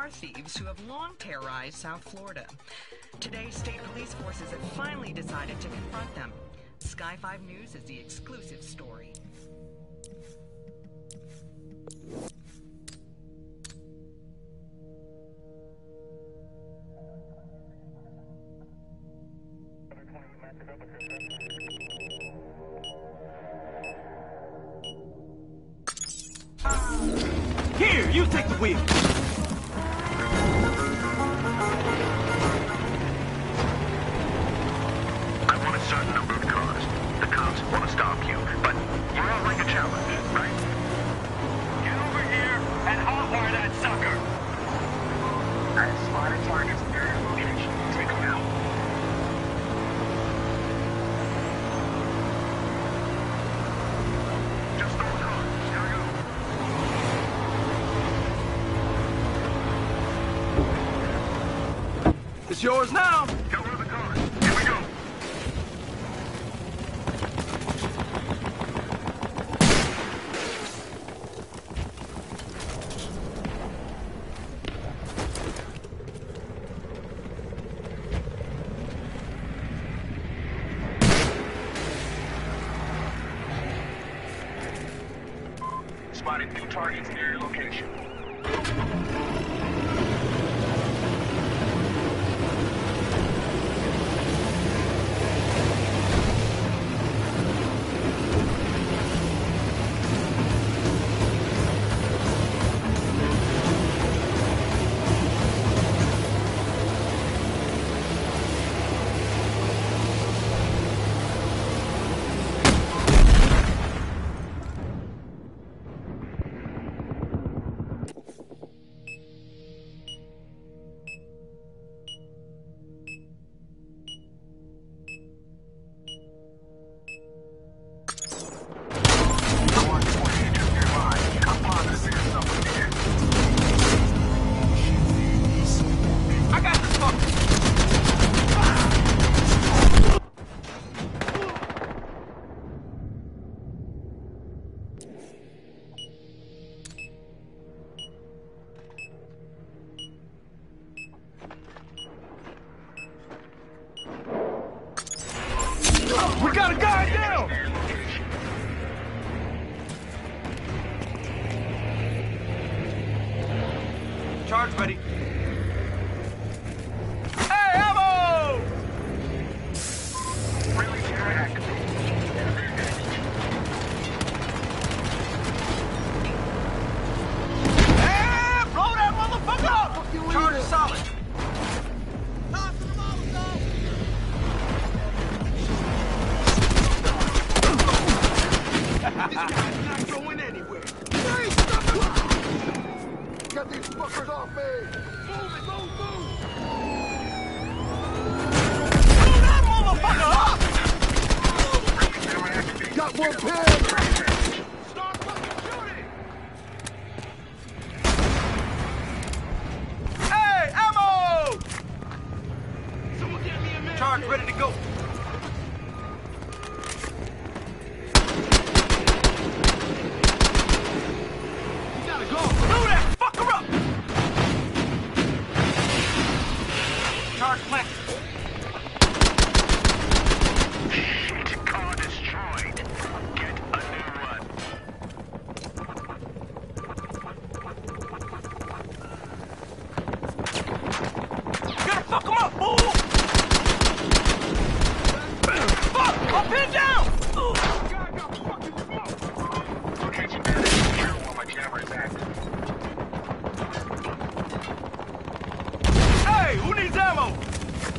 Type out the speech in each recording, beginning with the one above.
car thieves who have long terrorized South Florida. Today, state police forces have finally decided to confront them. Sky 5 News is the exclusive story. Here, you take the wheel. I want a certain number of cars. The cops want to stop you, but you're all like a challenge, right? Get over here and hotwire that sucker. I spotted targets near your location. Take them out. Just those cars. Here we go. It's yours now. Get rid of the cars. Here we go. Spotted new targets near your location. We got a guy down. Charge ready. Hey, ammo! Really track. Hey, blow that motherfucker up! Charge is solid. This guy's not going anywhere. Hey, stop it! Get these fuckers off me! Move it, move! Blow that motherfucker up! Got one pin! Start fucking shooting! Hey, ammo! Someone get me a man! Charge ready to go. Charge planted. Shit, car destroyed. Get a new one. Gotta fuck him up, fool! Fuck! I'm pinned down! Guy got fucking smoked! Location damage. Secure while my camera is active. Hey, who needs ammo?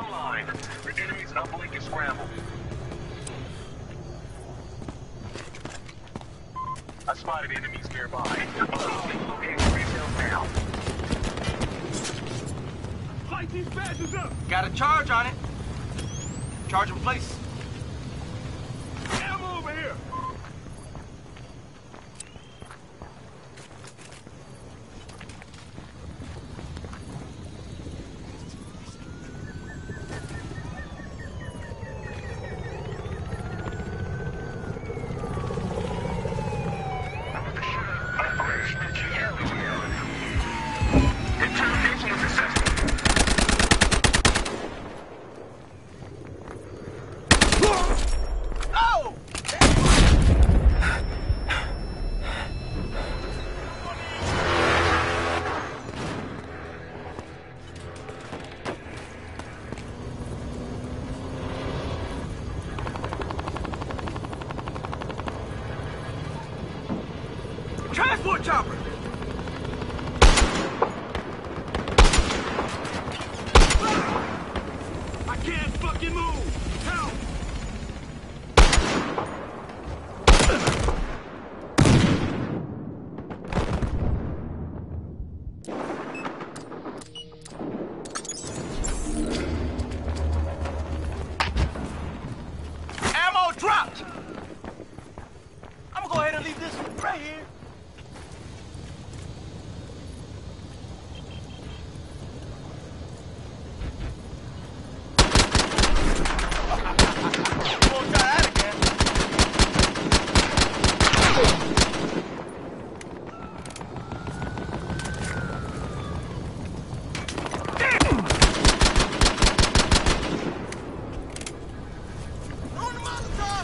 line. The enemy's uplink is scrambled. I spotted enemies nearby. Uplink location details now. Light these badges up! Got a charge on it. Charge in place. Ammo over here! Interrogation is successful. Oh! Transport chopper! I can't fucking move! Help! Ammo dropped! I'm gonna go ahead and leave this right here. We'll try that again. On the Molotov!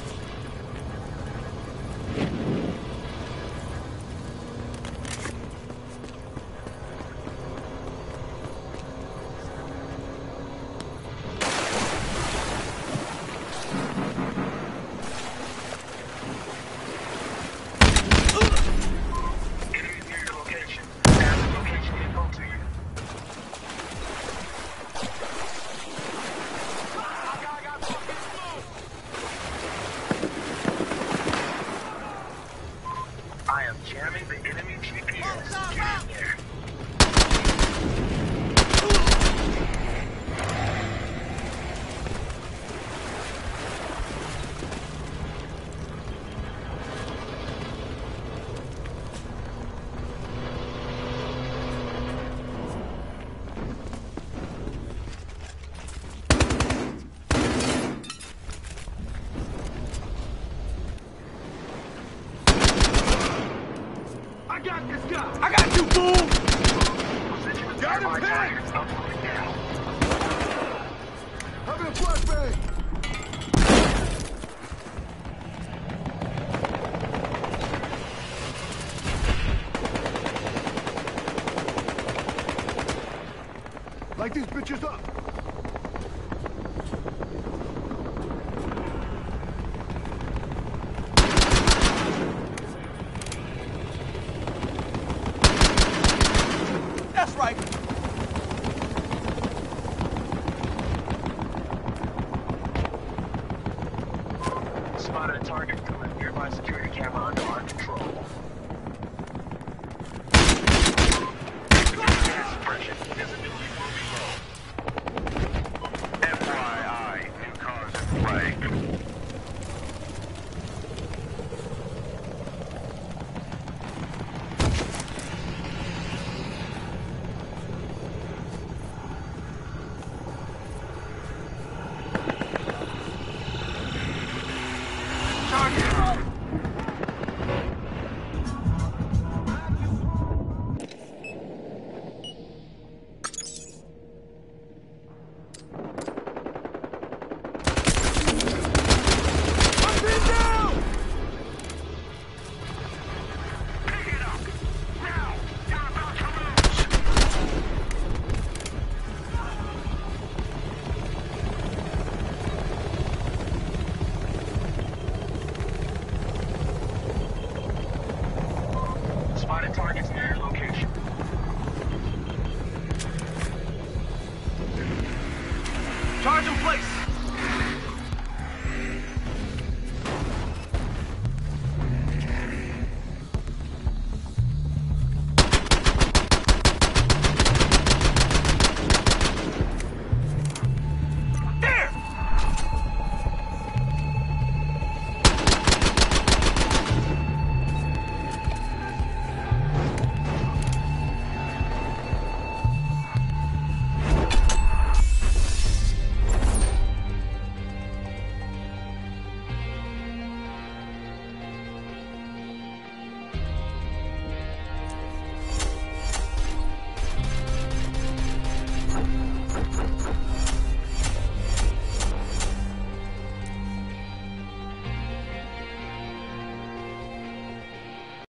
Enemies near your location. Add the location info to you. I am jamming the enemy GPS. Get in there. I got this guy! I got you, fool! Position of Got him nearby pegged! targets uploaded now. Having a flashbang! Light these bitches up! That's right. Spotted a target from a nearby security camera under our control. Gas suppression. Visibility moving low. FYI, new cars in play. Charge charge in place.